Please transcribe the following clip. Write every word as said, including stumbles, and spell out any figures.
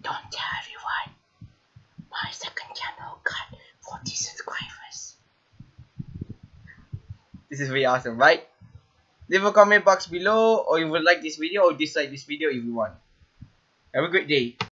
don't tell everyone. My second channel got forty subscribers. This is really awesome, right? Leave a comment box below, or you would like this video or dislike this video if you want. Have a great day.